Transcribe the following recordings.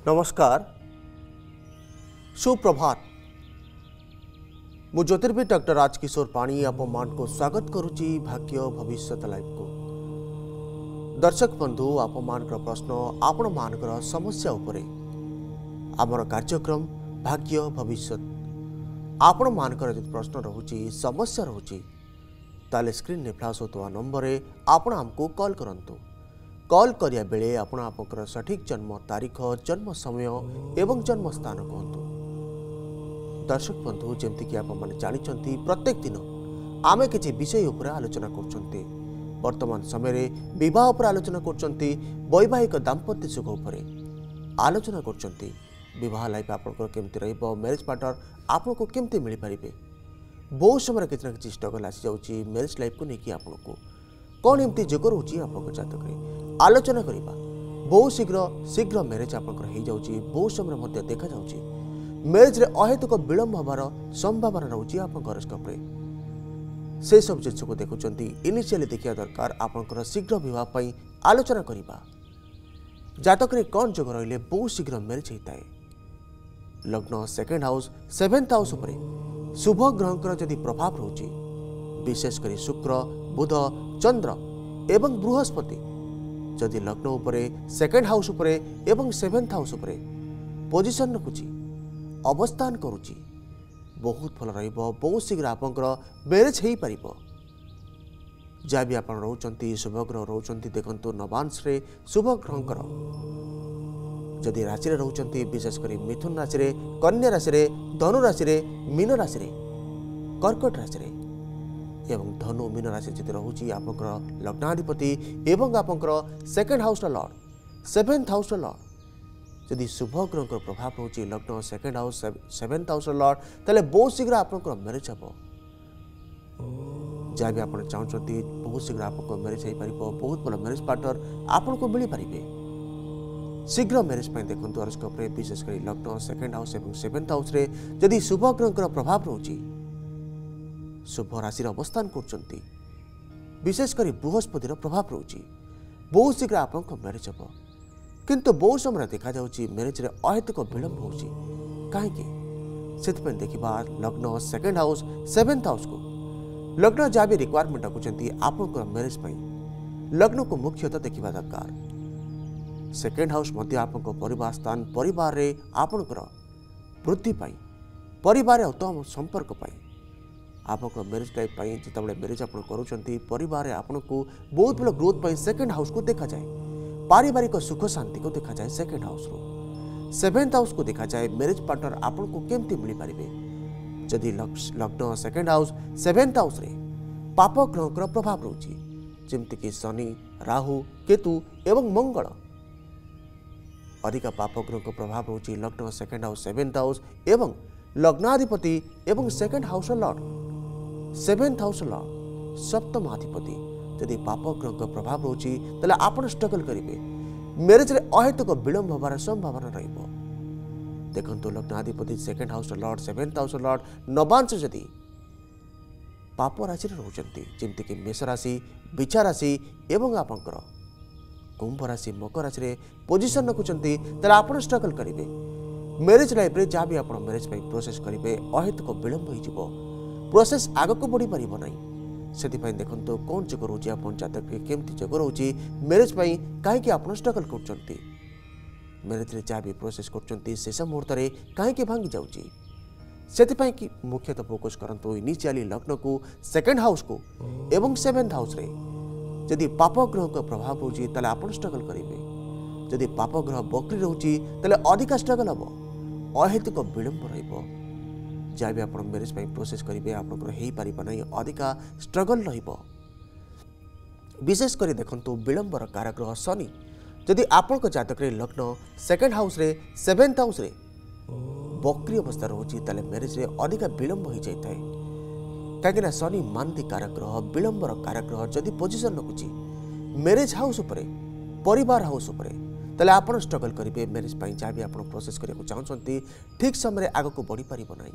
नमस्कार सुप्रभात मु ज्योतिर्विद डॉक्टर राजकिशोर पाणी आपण को स्वागत करुच्ची भाग्य भविष्य लाइव को। दर्शक बंधु आपण प्रश्न आपण मानकर समस्या उपरे आमर कार्यक्रम भाग्य भविष्य आपण मानकर जो प्रश्न रहुची समस्या रहुची ताले स्क्रीन ने फ्लैश होता नंबर रे आपण हमको कॉल करंतु। कॉल करिया बेले आपण आपनकर सठिक जन्म तारीख जन्म समय एवं जन्म स्थान कहतु। दर्शक बंधु जमती कि आपण माने जानिचंती प्रत्येक दिन आमे किछि विषय उपर आलोचना करचंती। वर्तमान समय रे विवाह उपर आलोचना करचंती, वैवाहिक दाम्पत्य सुख उपर आलोचना करचंती। विवाह लाइफ आपनकर केमति रहइबो, मैरिज पार्टनर आपनको केमति मिल पारिबे। बहुत समय किछि ना किछि स्ट्रगल आसी जाउची मैरिज लाइफ को नेकी आपनको कौन एमती जोग रोची आपको जातक रे आलोचना करिबा। बहुत शीघ्र मैरिज आपनकर हो जाउची। बहुत समय मध्य देखा जाउची मैरिज रे अहेतुक विलंब होबार संभावना रहउची आपन हॉरोस्कोप रे। से सब जिनिस को देखुचंती इनिशियली देखिया दरकार आपनकर शीघ्र विवाह पई आलोचना करिबा। जातक रे कौन जोग रहिले बहुत शीघ्र मैरिज होइताए। लग्न सेकंड हाउस सेवेंथ हाउस उपरे शुभ ग्रहंकर जदि प्रभाव रहउची विशेष करी शुक्र बुध चंद्र एवं बृहस्पति जदि लग्न उपरे सेकंड हाउस उपरे एवं सेवेंथ हाउस उपरे पोजिशन रखुची अवस्थान करुची बहुत भल रहिबो। बहुत शीघ्र आपनकर मैरिज हेई परिबो। जा भी आपण रहउचंती शुभ ग्रह रहउचंती देखंतु नवांश रे शुभ ग्रहंकर जदि राशि रे रहउचंती विशेष करी मिथुन राशि रे, कन्या राशि रे, धनु राशि रे, मीन राशि रे, कर्कट राशि रे एवं धनु मीन राशि जदि रहउची आपनकर लग्नाधिपति एवं आपनकर second house lord seventh house lord जदि शुभ ग्रहंकर प्रभाव रहउची लग्न second house seventh house lord तले बहुत शीघ्र आपनकर मैरिज हबो। जा भी आपण चाहउचंती बहुत शीघ्र आपनकर मैरिज हेई परिबो। बहुत भल मैरिज पार्टनर आपनको मिली परिबे। शीघ्र मैरिज पई देखंतु हॉरोस्कोप रे विशेष करी लग्न सेकंड हाउस एवं सेवेंथ हाउस रे जदि शुभ ग्रहंकर प्रभाव रहउची शुभ राशि अवस्थान करचंती विशेष करी बृहस्पति प्रभाव रहउची बहुत शीघ्र आपनको मैरिज हबो। किंतु बहुत समय देखा जाउची मैरिज रे अहेतुक विलंब होउची काहेकि सेतपय देखिबा लग्न सेकंड हाउस सेवेंथ हाउस को लग्न जा भी रिक्वायरमेंट रखुचंती आपनकर मैरिज पई लग्न को मुख्यतः देखिबा दरकार। सेकेंड हाउस मध्य आपनको परिवार स्थान परिवार रे आपनकर वृद्धि पाई परिवार रे उत्तम संपर्क पाई आपनको मैरिज लाइफ पाई जितेबाला मैरिज आप करुचंती परिवार रे आपनको बहुत भल ग्रोथ पाई सेकेंड हाउस को देखा जाए। पारिवारिक सुख शांति को देखा जाए सेकेंड हाउस रो। सेवेंथ हाउस को देखा जाए मैरिज पार्टनर आपनको केमती मिल पारिबे। जदि लग्न सेकेंड हाउस सेवेंथ हाउस रे पाप ग्रहकर प्रभाव रहउची जेमति कि शनि राहु केतु एवं मंगल अधिक पाप ग्रह को प्रभाव रहउची लग्न सेकंड हाउस सेवेंथ हाउस एवं लग्नाधिपति एवं second house lord seventh house lord सप्तम अधिपति यदि पाप ग्रह को प्रभाव रहउची तले आपण स्ट्रगल करिवे। मैरिज रे अहेतुक विलंब होबार संभावना रहिबो। देखंतु लग्नाधिपति second house lord seventh house lord नवांश जदि पाप राशि रे रहउचंती जेमति कि मेष राशि बिछा राशि एवं आपनकर कुंभ राशि मकर राशि रे पोजिशन रखुचंती तले आपण स्ट्रगल करिवे। मैरिज लाइफ रे जा भी आपण मैरिज पई प्रोसेस करिवे अहेतुक विलंब होई जिवो। प्रोसेस आगो को बढ़ी परिबो नाही। सेति पई देखंतो कोन जोग रोची आपण जातक के केमति जोग रोची मैरिज पई काहे कि आपण स्ट्रगल करचंती। मैरिज रे जा भी प्रोसेस करचंती शेष मुहूर्त रे काहे कि भांगी जाउची। सेति पई कि मुख्यतः फोकस करंतो इनिशियली लग्न को सेकंड हाउस को एवं सेवेंथ हाउस रे जदि पाप ग्रह का प्रभाव होची तले आपण स्ट्रगल करिवे। जदि पाप ग्रह बकरी रहउची तले अधिक स्ट्रगल हबो अहेतुक विलंब रहिबो। जा भी आपण मैरिज पई प्रोसेस करिवे आपनकर हेई परिबा नै अधिक स्ट्रगल रहिबो। विशेष करी देखंतु विलंबर कारग्रह शनि जदि आपनक जातक रे लग्न सेकंड हाउस रे सेवेंथ हाउस रे बकरी अवस्था रहउची तले मैरिज रे अधिक विलंब होई जायताय। कहीं शनि मानती कारग्रह विलंबर कारग्रह जदि पोजिशन रखुची मैरिज हाउस उपरे परिवार हाउस उपरे तले आपण स्ट्रगल करिवे। मैरिज पई जा भी आपण प्रोसेस करिया चाहछंती ठीक समय आगो को बढ़ी परिबो नाही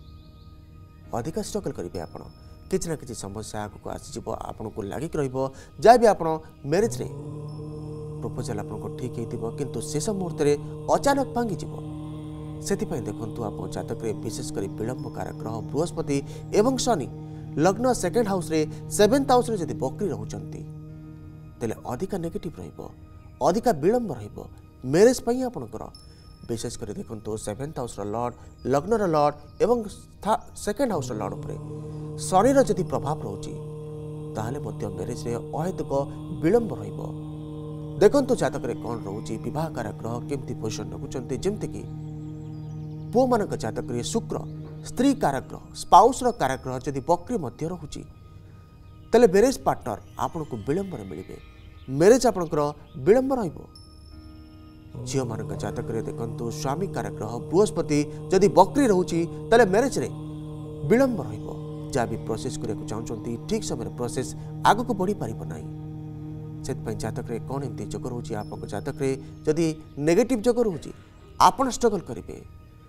अधिक स्ट्रगल करिवे। आपण किछि ना किछि समस्या आगो को आसी जिवो आपण को लागि रहिबो। जा भी आपण मैरिज रे प्रपोजल आपको ठीक होइतिबो किंतु शेष मुहूर्त रे अचानक भांगी जिवो सेतिपई देखंतु आप जातक रे विशेष करी विलंब कारक ग्रह बृहस्पति एवं शनि लग्न सेकेंड हाउस रे 7th हाउस रे जदि बकरी रहउचंती तेले अधिका नेगेटिव रहिबो अधिका विलंब रहिबो मैरिज पई आपनकर विशेष करी देखंतु 7th हाउस रो लॉर्ड लग्न रो लॉर्ड एवं सेकेंड हाउस रो लॉर्ड उपरे शनि रो जदि प्रभाव रहउची ताहले मध्य मैरिज रे अहेतुक विलंब रहिबो देखंतु जातक रे कोन रहउची विवाह कारक ग्रह केमती पोजिशन रखुचंती जेमति कि पुओ मानक जातक रे शुक्र स्त्री कारक ग्रह स्पाउस रो कारक ग्रह जदि बकरी मध्य रहउची तले मैरिज पार्टनर आपनको विलंब रे मिलिबे मैरिज आपनकर विलंब रहिबो झियो मानक जातक रे देखंतु स्वामी कारक ग्रह बृहस्पति जदि बकरी रहउची तले मैरिज रे विलंब रहिबो जहाँ भी प्रोसेस करने चाहते ठीक समय प्रोसेस आग को बढ़ी पार ना से जातक रे कौन एमती जोग रोचे आप जातक रे जदि नेगेटिव जोग रोचे आपन स्ट्रगल करेंगे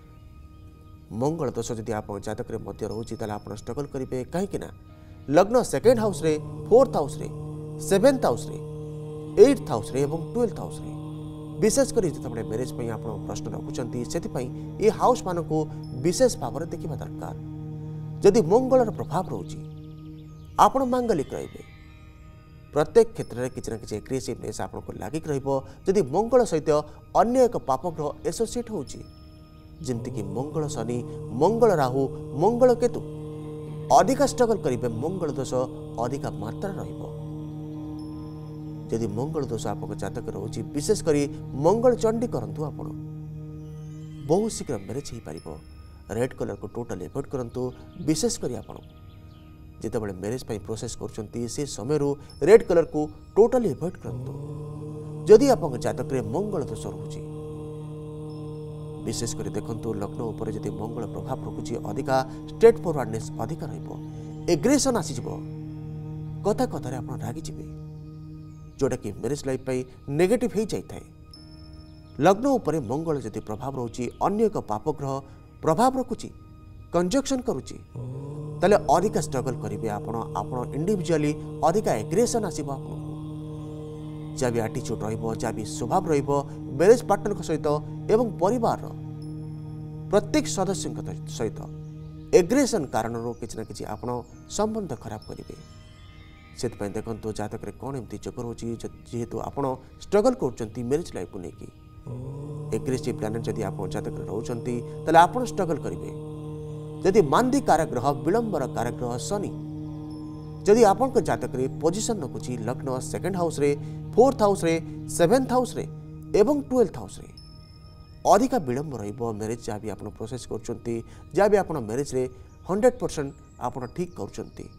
मंगल दोष जदि आप जातक रे मध्य रोचे आप स्ट्रगल करेंगे कहीं लग्न सेकेंड हाउस रे 4th हाउस रे 7th हाउस रे 8th हाउस रे एवं 12th हाउस रे विशेषकर जो मैरिज आप प्रश्न रखुंट से हाउस मान को विशेष भाव में देखा दरकार जदि मंगलर प्रभाव रोची आपण मांगलिक रहिबे प्रत्येक क्षेत्र में किसी ना कि एग्रेसिवनेस आपको लागिक रहिबो जदि मंगल सहित अन्य एक पाप ग्रह एसोसिएट होची जेमति कि मंगल शनि मंगल राहु मंगल केतु अधिक स्ट्रगल करिबे मंगल दोष अधिक मात्रा रहिबो जदि मंगल दोष आपको जातक रोची विशेष करी मंगल चंडी करंतु आपण बहुत शीघ्र मैरिज हो पारिबो रेड कलर को टोटल एवॉइड करंतु विशेष करी आपण जितेबाला मैरिज पई प्रोसेस करछंती से समय रेड कलर को टोटल एवॉइड करंतु जदि आप जातक रे मंगल दोष रहउची विशेष करी देखंतु लग्न ऊपर जदि मंगल प्रभाव रखुची अधिका स्ट्रेट फॉरवर्डनेस अधिका रहइबो एग्रेशन आसी जिवो कथा कथा रे आपण रागी जिवे जोटा कि मैरिज लाइफ पई नेगेटिव हो जाई थाए लग्न ऊपर मंगल जदि प्रभाव रहउची अन्य एक पाप ग्रह प्रभाव रखुची कंजक्शन करुची ताले अधिक स्ट्रगल करेंगे आपण इंडिविजुअली अधिक एग्रेशन आसब आप जहाँ भी एटीट्यूड रहा भी स्वभाव मैरिज पार्टनर सहित एवं परिवार प्रत्येक सदस्य सहित एग्रेशन कारण किसी ना कि संबंध खराब करेंगे से देखो जातक रे कौन एमती जोग रोची जेहेतु आप स्ट्रगल कर मैरिज लाइफ को लेकिन एग्रेसिव प्लानेट जदि आप जातक रोचंती ताले आपण स्ट्रगल करेंगे जदि मांदी कारक ग्रह विलंबर कारक ग्रह शनि जदि आपण जातक रे पोजीशन रखुची लग्न सेकेंड हाउस रे 4th हाउस रे 7th हाउस रे एवं 12th हाउस रे अधिक विलंब रहिबो मैरिज जहाँ भी आपण प्रोसेस करचंती जहाँ भी आपण मैरिज रे 100% आपण ठीक करचंती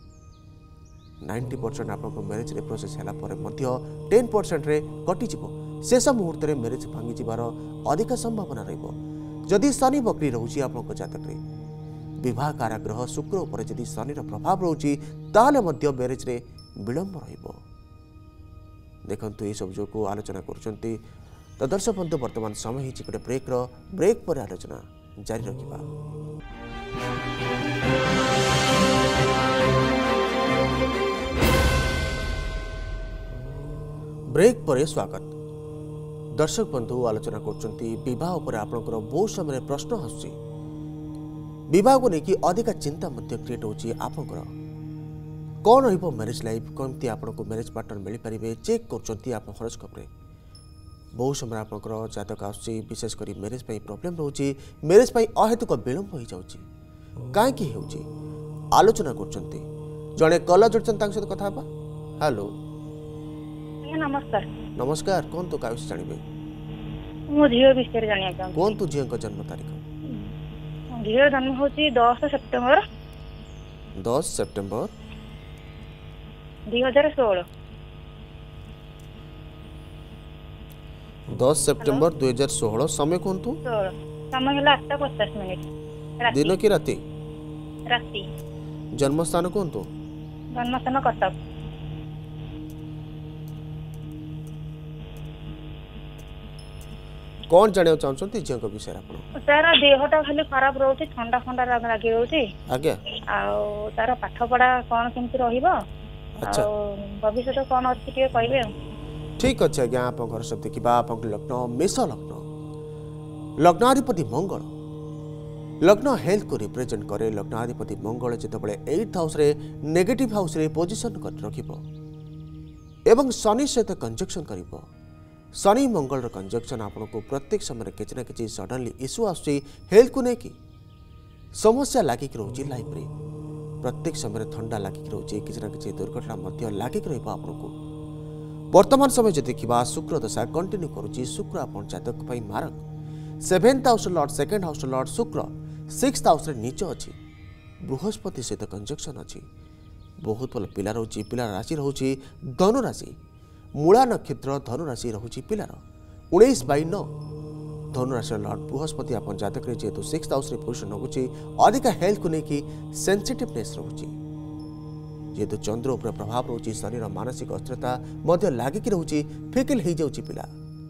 90% आपको मैरिज रे प्रोसेस हैला परे मध्य 10% रे कटि जिवो शेष मुहूर्त रे मैरिज भांगी जिबार अधिक संभावना रहिबो जदि शनि बकरी रहउची आपको जातक रे विवाह कारक ग्रह शुक्र उपर जदि शनि प्रभाव रहउची ताले मध्य मैरिज रे विलंब रहिबो देखंतु ए सब जो को आलोचना करचंती तो दर्शक बंधु वर्तमान समय ही गोटे ब्रेक पर आलोचना जारी रखिबा ब्रेक पर स्वागत दर्शक बंधु आलोचना करचंती विवाह उपर आपनकर बहुत समय प्रश्न हसुची विवाह को लेकिन अधिक चिंता क्रिएट होची आपनकर कौन रहिबो मैरिज लाइफ कमती आपनको मैरिज पार्टनर मिल पारिबे चेक करचंती आप हॉरोस्कोप रे बहुत समय आपनकर जातक आसी विशेष करी मैरिज पई प्रॉब्लम रहउची मैरिज पई अहेतुक विलंब हो जाउची काहे की हेउची आलोचना करचंती जणे कॉलर जोडचन तांग सहित कथा बा हेलो नमस्कार नमस्कार कौन तो काउस जानिबे मो झियो विषय जानिया चाहू कौन तो झियो का जन्म तारीख झियो जन्म होची 10 सेप्टेम्बर 10 सेप्टेम्बर 2016 10 सेप्टेम्बर 2016 समय कौन तो समय हला 8:50 दिन की राती राती जन्म स्थान कौन तो जन्म स्थान कटक कौन जाने चाहछंती झियो को विषय आपण तारा देहटा खाली खराब रहउची ठंडा ठंडा लागी रहउची आज्ञा आ तारा पाठ पढ़ा कोन केमती रहिबो अच्छा भविष्य कोन अछि के कहबे ठीक अच्छे आज्ञा आप घर सब देखा आप लग्न मेष लग्न लग्नाधिपति मंगल लग्न हेल्थ को रिप्रेजेंट करे लग्नाधिपति मंगल जितेबाला 8th हाउस रे नेगेटिव हाउस रे पोजिशन कर रखिबो एवं शनि सहित कंजक्शन करिबो शनि मंगल रो कंजक्शन आपन को प्रत्येक समय किसी ना किसी सडनली इश्यू आसुची हेल्थ को लेकिन समस्या लागिक रोची लाइफ रे प्रत्येक समय ठंडा लागिक रोची किसी ना किसी दुर्घटना मध्य लागिक रहइबो आपन को वर्तमान समय जो देखा शुक्र दशा कंटिन्यू करुच्ची शुक्र आप जातक मारक 7th house Lord 2nd house Lord शुक्र 6th हाउस नीच अच्छी बृहस्पति सहित कंजक्शन अच्छी बहुत भल पिला रोची पिला राशि रोची धनु राशि मूला नक्षत्र धनु राशि रोची पिलार 19/9 धनु राशि लॉर्ड बृहस्पति आप जातक जेहेतु 6th हाउस पोजिशन रखुच्छी अधिका हेल्थ को लेकिन सेंसिटिवनेस रोची जेहेतु चंद्र उपर प्रभाव रोची शरीर मानसिक अस्थिरता लागिक रोची फिकिल हो जाऊँगी पिला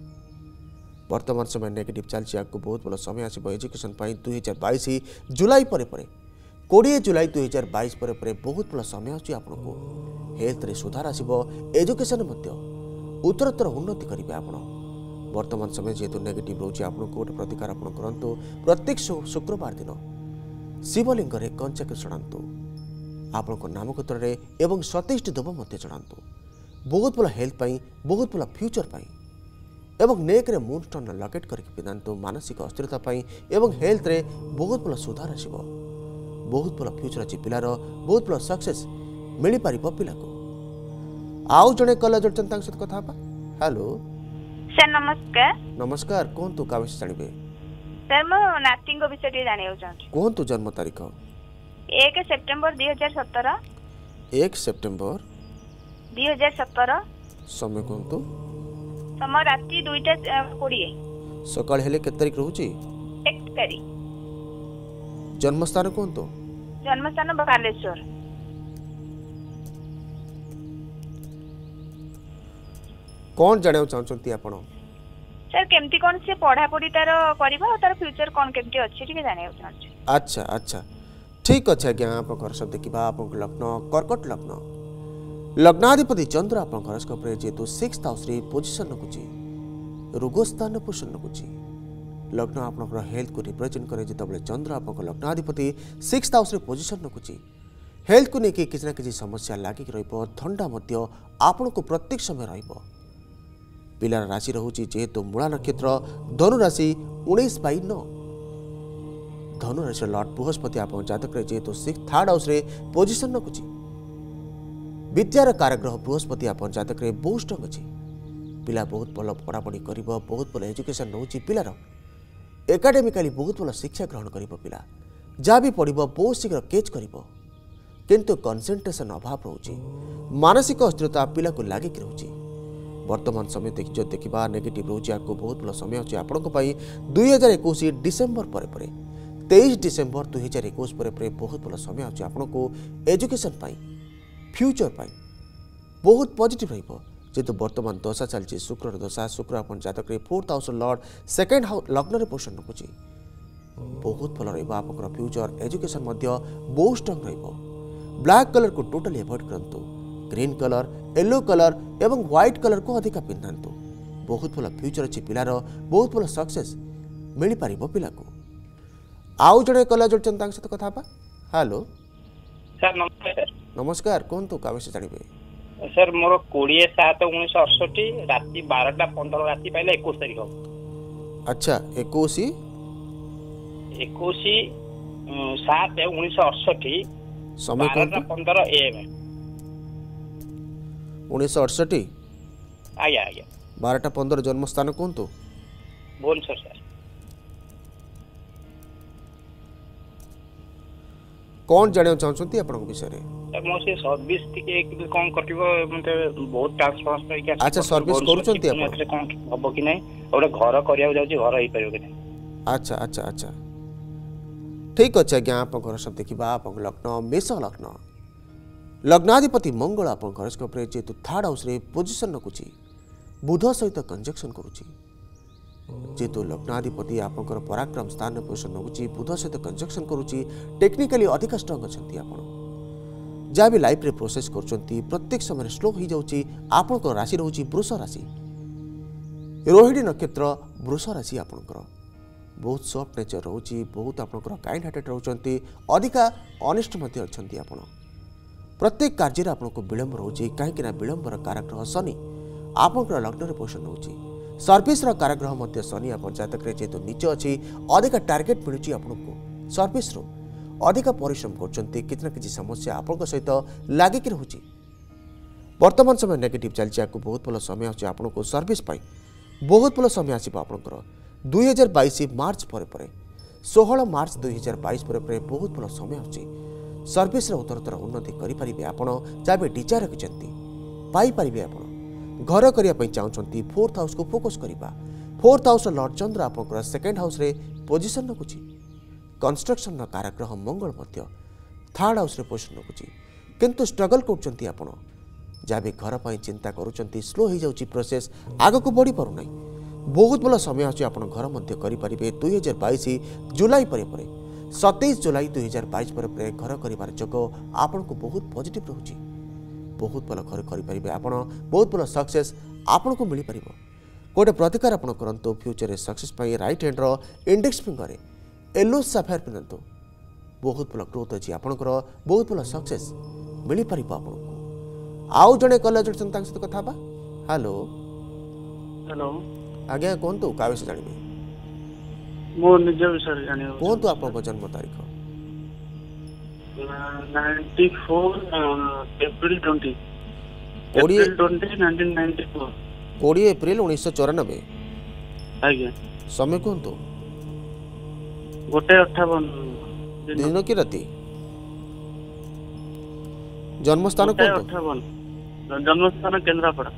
वर्तमान समय नेगेटिव चलती आपको बहुत भल समय आसो एजुकेशन 2022 जुलाई पर 20 जुलाई 2022 पर बहुत भल समय आसूँ आपको हेल्थ रे सुधार आसो एजुकेशन उत्तरोत्तर उन्नति करेंगे आप वर्तमान समय जेहेतु नेगेटिव रोचे आपको गोटे प्रतिकार आप करूँ प्रत्येक शुक्रवार दिन शिवलिंग कंचाक चढ़ातु आपण नामकूत्र एवं 27 दुब चढ़ातु बहुत भल हेल्थ बहुत भल फ्यूचर पाई एवं नेक रे मूनस्टोन लकेट करके पिंधातु मानसिक अस्थिरता एवं हेल्थ रे बहुत भल सुधार आसो बहुत भल फ्यूचर अच्छी पिलार बहुत भल सक्सेस मिल पार पिला को आउ जड़े कल जोड़चन सहित कथा हेलो सर नमस्कार नमस्कार कहतु क्या विषय जानवे सर मो नाती विषय जाना चाहूँ कहतु जन्म तारीख 1 सेप्टेम्बर 2017 1 सेप्टेम्बर 2017 समय कहतु समय राति 2:20 सकाळ हेले केते तारीख रहउची 1 तारीख जन्मस्थान कहतु जन्मस्थान बालेश्वर कौन जाने चाहछंती आपण सर केमती कोन से पढ़ा पढ़ी तार करबा तार फ्यूचर कोन केमती अछि ठीक जाने चाहछ अच्छा अच्छा ठीक अच्छे आज्ञा आप घर सब देखा आप लग्न कर्कट लग्न लग्नाधिपति चंद्र आप हरोस्कोप जेहेतु 6th हाउस पोजिशन रखुच्छी रोगस्थान पोषण रखुच्छी लग्न आप हेल्थ को रिप्रेजेंट करे जिते चंद्र आप लग्नाधिपति 6th हाउस पोजिशन रखुच्छी हेल्थ को लेकिन किसी ना किसी समस्या लागिक रंडा आपण को प्रत्येक समय रहिबो पिलार राशि रोचे जेहेतु मूला नक्षत्र धनु राशि 19/9 धनु राशि लॉर्ड बृहस्पति आप जातक जेहेतु 3rd हाउस पोजिशन रखुच्छी विद्यार कारग्रह बृहस्पति आप जातक बहुत स्ट्रंग अच्छी पिला बहुत भल पढ़ापढ़ी कर बहुत भल एजुकेशन रोचे पिलार एकाडेमिकाली बहुत भल शिक्षा ग्रहण कर पिला जहाँ भी पढ़ बहुत शीघ्र कैच कर किंतु कंसंट्रेशन अभाव रोचे मानसिक अस्थिरता पिला को लागिक रोचे वर्तमान समय जो देखा नेगेटिव रोचे आपको बहुत भल समय अच्छे आपण 2021 डिसेम्बर पर 23 डिसेम्बर 2021 पर बहुत भल समय अच्छे आपण को एजुकेशन फ्यूचर बहुत पॉजिटिव रहिबो जेतु वर्तमान दशा चलती शुक्र दशा शुक्र अपन जातक 4th house Lord 2nd house लग्न पोषण रखुच्छी बहुत भल रहिबो आपन फ्यूचर एजुकेशन बहुत स्ट्रंग रहिबो ब्लैक कलर को टोटली अवॉइड करंतु ग्रीन कलर येलो कलर एवं व्हाइट कलर को अधिक पिंधातु बहुत भल फ्यूचर अच्छी पिलार बहुत भल सक्सेस मिल पार पिला को आउ जड़े कला जोड़चन सहित कथा हेलो सर नमस्कार नमस्कार कहतु क्या विषय जानवे सर मोर 20/7/1968 राति 12:15 राति पहले 21 तारीख अच्छा 21 7/1968 समय 12:15 AM 1968 आज्ञा आज्ञा 12:15 जन्म स्थान कहतु भुवनेश्वर सर कौन जाना चाहते आप विषय मो से सर्विस टिके कौन कटिवो मते बहुत ट्रांसफर के अच्छा सर्विस करूचंती आप कौन हबो कि नहीं ओडे घर करिया जाउची घर होई परियो कि नहीं अच्छा अच्छा अच्छा ठीक अच्छे आज्ञा आप घर सब देखा आप लग्न मेष लग्न लग्नाधिपति मंगल आप हरोस्कोप जेहेतु 3rd हाउस पोजिशन रखुच्छी बुध सहित कंजक्शन करुच्ची जेहेतु लग्नाधिपति आप पराक्रम स्थान पोजिशन रखुच्छी बुध सहित कंजक्शन करुच्ची टेक्निकाली अधिक स्ट्रंग अच्छा जहाँ भी लाइफ रे प्रोसेस करछंती प्रत्येक समय स्लो हो जाउची आपनकर राशि रहउची वृष राशि रोहिणी नक्षत्र वृष राशि आपनकर बहुत सॉफ्ट नेचर रहउची बहुत आपनकर काइंड हार्टेड रहउचंती अधिका ऑनेस्ट मध्ये अछंती आपण प्रत्येक कार्य रे आपनको विलंब रहउची काहे कि ना विलंबर कारक शनि आपनकर लग्न रे पोषण रहउची सर्विस रो कारग्रह मध्ये शनि आपण जातक रे जेतो नीच अछि अधिका टार्गेट मिलुची आपनको सर्विस रो अधिका परिश्रम करछंती कितना किछि समस्या आपनक सहित लागि कि रहउची वर्तमान समय नेगेटिव चलछि आपको बहुत भलो समय अछि आपनको सर्विस पाई बहुत भलो समय आसीबा आपनकर 2022 मार्च पर 16 मार्च 2022 पर बहुत भलो समय अछि सर्विस रे उत्तरोत्तर उन्नति करि परिबे आपण चाबे डिजायर रखिचंती पाई परिबे आपण घर करिया पई चाहउचंती फोर्थ हाउस को फोकस करिबा फोर्थ हाउस लॉर्ड चंद्र आपनकर सेकंड हाउस रे पोजीशन रखुची कंस्ट्रक्शन कारग्रह मंगल मध्य थर्ड हाउस रे पोजीशन रखुची किंतु स्ट्रगल करचंती आपण जाबे घर पई चिंता करूचंती स्लो हो जाउची प्रोसेस आगो को बढ़ी पारु नै बहुत भलो समय अछि आपण घर मध्य करि परिबे 2022 जुलाई पर 27 जुलाई 2022 पर घर करिवार जग आपण को बहुत पॉजिटिव रहउची बहुत भलो घर करि परिबे आपण बहुत भलो सक्सेस आपण को मिली परिबो कोटे प्रतिकार आपण करंतो फ्यूचर रे सक्सेस पई राइट हैंड रो इंडेक्स फिंगर रे येलो सफायर पिनंतो बहुत भलो ग्रोथ अछि आपनकर बहुत भलो सक्सेस मिली परिबो आपण आउ जने कॉलेज संतांग सहित कथा बा हेलो हेलो आज्ञा कोनतो का विषय जानिबे मो निज विषय जानियो कोनतो आपन जन्म तारीख 94 एप्रिल 20 20 1994 20 एप्रिल 1994 आज्ञा समय कोनतो गोटे 58 दिन की राती जन्म स्थान कोनतो 58 जन्म स्थान केंद्रापड़ा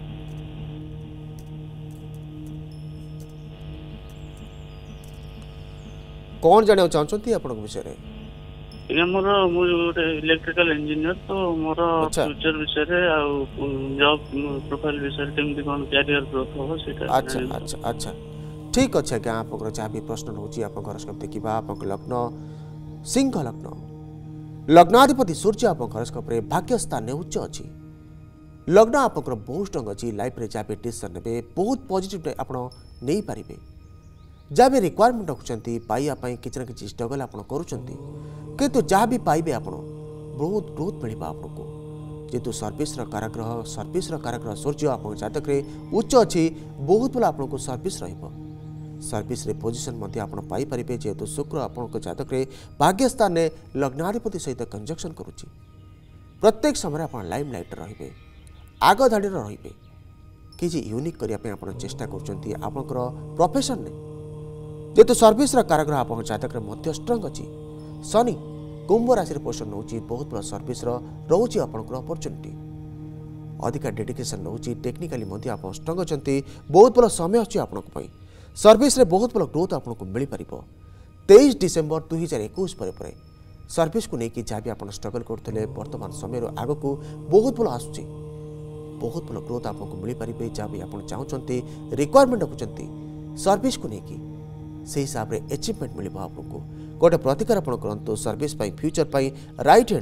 कौन जाने चाहछंती आपन विषय रे ये मोर मु इलेक्ट्रिकल इंजीनियर तो मोर अच्छा। फ्यूचर विषय रे आ जॉब प्रोफाइल विषय रे केमति कोन कैरियर ग्रोथ हो सेटा अच्छा अच्छा अच्छा ठीक अच्छे क्या आपन जहाँ भी प्रश्न रहउची आपन हॉरोस्कोप देखिबा आपन लग्न सिंह लग्न लग्नाधिपति सूर्य आपन हॉरोस्कोप रे भाग्य स्थान ने उच्च अछि लग्न आपन बहुत स्ट्रांग अछि लाइफ रे जहाँ भी डिसीजन नेबे बहुत पॉजिटिव आपन नहीं पारिबे जहाँ भी रिक्वायरमेंट रखुचंती पाइया पई किछ ना किछ स्ट्रगल आपन करूचंती किंतु जहाँ भी पाइबे आपन बहुत ग्रोथ मिलिबा आपनको जेतु सर्विस कारग्रह सूर्य आपन जातक रे उच्च अछि बहुत भलो आपनको सर्विस रहइबो सर्विस रे पोजीशन मध्ये आपन पाई परिबे जेतु शुक्र आपनको जातक रे भाग्य स्थान ने लग्नाधिपति सहित कंजक्शन करूची प्रत्येक समय आपन लाइमलाइट रहिबे आगो धाडी रहिबे किछि यूनिक करिया पे आपन चेष्टा करचंती आपनकर प्रोफेशन ने जेतु सर्विस रा कारग्रह आपन जातक रे मध्य स्ट्रांग अछि शनि कुंभ राशि रे पोषण नउची बहुत बड़ा सर्विस रो रहउची आपनकर अपॉर्चुनिटी अधिका डेडिकेशन रहउची टेक्निकली मध्ये आपन स्ट्रांग अछंती बहुत बड़ा समय अछि आपनक पई सर्विस रे बहुत बड़ा ग्रोथ आपनको मिली परिबो 23 डिसेंबर 2021 पर सर्विस को लेकिन जहाँ भी आप स्ट्रगल करते वर्तमान समय आग को बहुत भल आसूँ बहुत भल ग्रोथ आपको मिल पारे जहाँ भी आप चाहते रिक्वायरमेंट रखुच्च सर्विस को लेकिन से हिसाब से अचिवमेंट मिल आपको गोटे प्रतिकार आप करूँ सर्विस फ्यूचर पाई राइट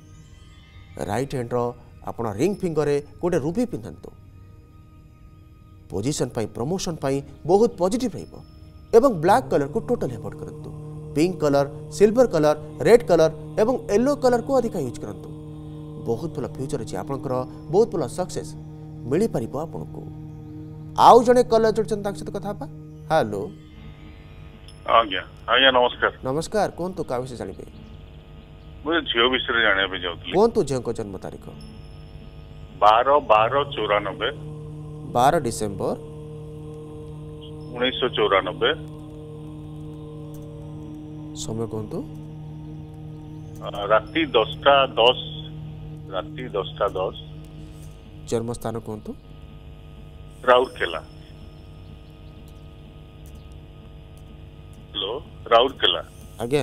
हैंड आप रिंग फिंगर गोटे रूबी पिंधतु पोजिशन प्रमोशन बहुत पॉजिटिव एवं ब्लैक कलर को टोटल एवॉइड करंतु pink colour silver colour red colour एवं येलो कलर को अधिक यूज करंतु बहुत भल फ्यूचर अच्छी आपंकर बहुत भल सक्सेस मिल पार आपको आउ जड़े कलर जोड़छन सहित कथा हेलो आज्ञा आज्ञा नमस्कार नमस्कार कौन तो का विषय जानिबे मुझे झियो विषय जानिया पे जाउतली कौन तो झियो को जन्म तारीख 12/12/94 12 डिसेंबर 1994 समय कौन तो राति 10:10 राति 10:10 जन्म स्थान कौन तो राउरकेला हेलो राउरकेला आज्ञा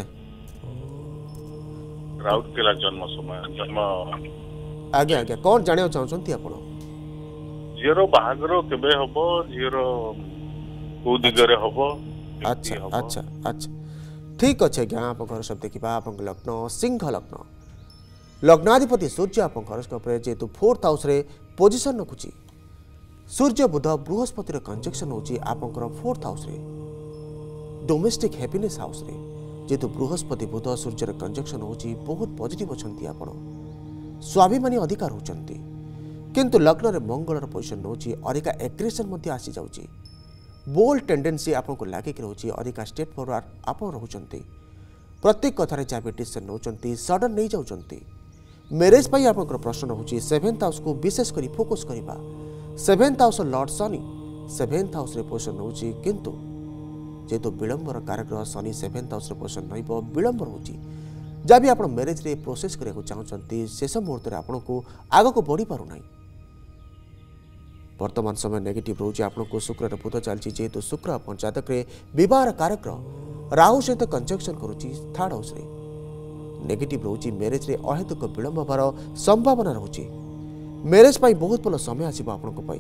राउरकेला जन्म समय जन्म आज्ञा आज्ञा कौन जानिया चाहछंती आपण झियोर बाहागर केबे हबो झियोर को दिगरे हबो अच्छा अच्छा अच्छा ठीक अच्छे आज्ञा आप घर सब देखा आप लग्न सिंह लग्न लग्नाधिपति सूर्य आप हॉरोस्कोप रे जेतु 4th हाउस रे पोजीशन रखुची सूर्य बुध बृहस्पति कंजक्शन होची आपंकर 4th हाउस रे डोमेस्टिक हैप्पीनेस हाउस रे जेतु बृहस्पति बुध सूर्य कंजक्शन होची बहुत पॉजिटिव अछंती आपण स्वाभिमानी अधिकार होचंती किंतु लग्न रे मंगलर पोजीशन होची अधिका एग्रेशन मध्ये आसी जाउची बोल्ड टेंडेंसी आपको लागिक रोची अधिका स्टेप फॉरवर्ड आप रोचंती प्रत्येक कथारे जहाँ भी डिसीजन नौचंती सडन नहीं जाउचंती मैरिज पाई आपनकर प्रश्न होची 7th हाउस को विशेष करी फोकस करिबा 7th house lord Shani 7th house रे पोजीशन होची किंतु जेतो विलंबर कारक शनि 7th हाउस रे पोजीशन नहिबो विलंबर होची जहाँ भी आपण मैरिज रे प्रोसेस करिया चाहते शेष मुहूर्त में आपन को आग को बढ़ी पारु नहीं वर्तमान समय नेगेटिव रोचे आपको शुक्र बुध चलती जेहेतु शुक्र आप जातक बह कारक राहु सहित कंजक्शन करुच्ची 3rd हाउस रे नेगेटिव रोचे मैरिज रे अहेतुक विलंब होबार संभावना रोचे मैरिज पाई बहुत भल समय आसीबो आपनको पाई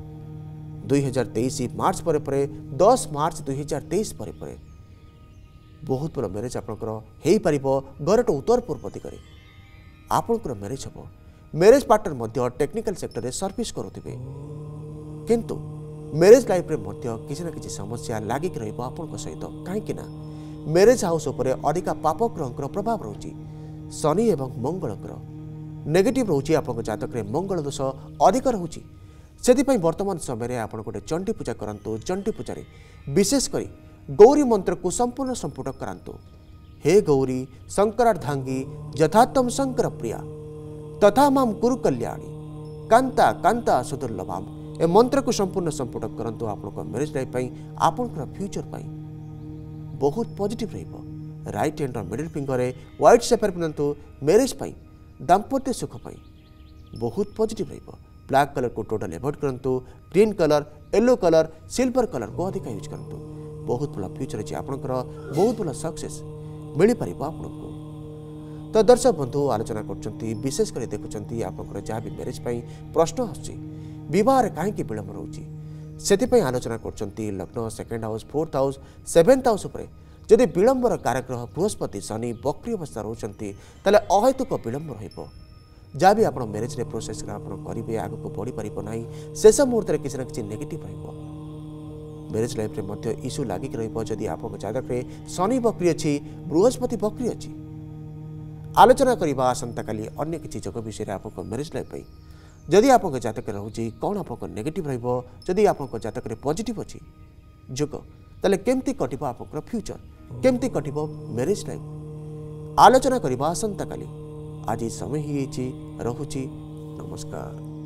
2023 मार्च पर 10 मार्च 2023 पर बहुत भल मैरिज आपनकर हेई परिबो घरट उत्तर पूर्व दिगरे आपनकर मैरिज हबो मैरिज पार्टनर मध्य टेक्निकल सेक्टर रे सर्विस करुथिबे किंतु मैरिज लाइफ रे मध्य किसी ना किसी समस्या लागिक रहिबो आपनक सहित काहेकि ना मैरिज हाउस उपरे अधिका पाप ग्रहंकर प्रभाव रोची शनि एवं मंगलकर नेगेटिव रोची आपनक जातक रे मंगल दोष अधिक रोची सेति वर्तमान समय आपण गोटे चंडी पूजा करंतु चंडी पूजा रे विशेष करी गौरी मंत्र को संपूर्ण संपुट करंतु हे गौरी शंकरार्धांगी यथात्म शंकर प्रिया तथा माम कुरु कल्याणी कांता कांता सुदुर्लभाम ए मंत्र को संपूर्ण संपुट करंतु आपनक मैरिज लाइफ पाई आपनकर फ्यूचर पाई बहुत पॉजिटिव रहिबो राइट हैंड और मिडिल फिंगर रे व्हाइट सेफर पिनंतु मैरिज पाई दाम्पत्य सुख पाई बहुत पॉजिटिव रहिबो ब्लैक कलर को टोटल अवॉइड करंतु green colour yellow colour silver colour को अधिक यूज करंतु बहुत भल फ्यूचर अछि आपनकर बहुत भल सक्सेस मिली परिबो आपनको तो दर्शक बंधु आलोचना करछंती विशेष कर देखुछंती आपनकर जहाँ भी मैरिज पाई प्रश्न आछि विवाह रे काहे कि विलंब रहउछि सेति पई आलोचना करछंती लग्न 2nd house 4th house 7th house उपरे जदि विलंबर कारक ग्रह बृहस्पति शनि वक्री अवस्था रहउछंती तले अहेतुक विलंब रहिबो जहाँ भी आपण मैरिज रे प्रोसेस आपण करिवे आगु को बढ़ी परिबो नाही शेष मुहूर्त रे किसी ना किसी नेगेटिव रहिबो मैरिज लाइफ रे मध्य इश्यू लागिक रहिबो जदि आपन जातक रे शनि वक्री अछि बृहस्पति वक्री अछि आलोचना करवा आसंता काली अन्य किसी जग विषय आपको मैरिज लाइफ पाई जदि आप जातक रोचे कौन आप नेगेटिव रदि आप जातक पॉजिटिव अच्छी जोग ताले केमती कटिबो आपनकर फ्यूचर केमती कटिबो मैरिज लाइफ आलोचना करवा आसंता काली आज समय ही रहुची नमस्कार।